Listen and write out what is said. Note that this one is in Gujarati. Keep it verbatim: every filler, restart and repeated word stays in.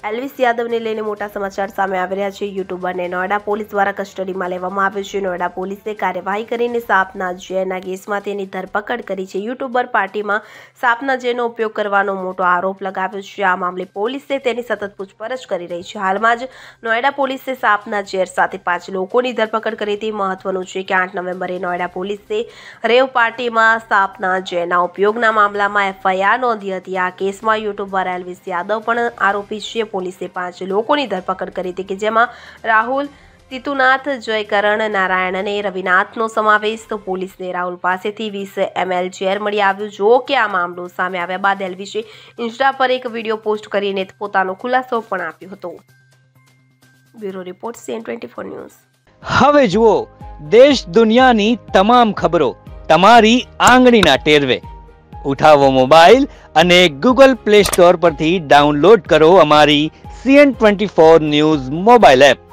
એલ્વિસ યાદવને લઈને મોટા સમાચાર સામે આવી રહ્યા છે। યુટ્યુબરને નોઈડા પોલીસ દ્વારા કસ્ટડીમાં લેવામાં આવ્યો છે। નોઈડા પોલીસે કાર્યવાહી કરીને સાપના ઝેરના કેસમાં તેની ધરપકડ કરી છે। યુટ્યુબર પાર્ટીમાં સાપના ઝેરનો ઉપયોગ કરવાનો મોટો આરોપ લગાવ્યો છે। આ મામલે પોલીસે તેની સતત પૂછપરછ કરી રહી છે। હાલમાં જ નોઈડા પોલીસે સાપના ઝેર સાથે પાંચ લોકોની ધરપકડ કરી હતી। મહત્વનું છે કે આઠ નવેમ્બરે નોઈડા પોલીસે રેવ પાર્ટીમાં સાપના ઝેરના ઉપયોગના મામલામાં એફઆઈઆર નોંધી હતી। આ કેસમાં યુટ્યુબર એલ્વિસ યાદવ પણ આરોપી છે। પોલીસે પાંચ લોકોની ધરપકડ કરી હતી કે જેમાં રાહુલ, તીતુનાથ, જયકરણ, નારાયણ અને રવિનાથનો સમાવેશ। તો પોલીસને રાહુલ પાસેથી વીસ એમએલ ઝેર મળી આવ્યું। જો કે આ મામલો સામે આવ્યા બાદ એલ્વિસે ઇન્સ્ટા પર એક વિડીયો પોસ્ટ કરીને પોતાનો ખુલાસો પણ આપ્યો હતો। Bureau report CN twenty four news. હવે જુઓ દેશ દુનિયાની તમામ ખબરો તમારી આંગળીના ટેરવે। ઉઠાવો મોબાઈલ અને ગૂગલ પ્લે સ્ટોર પરથી ડાઉનલોડ કરો અમારી CN twenty four news mobile app.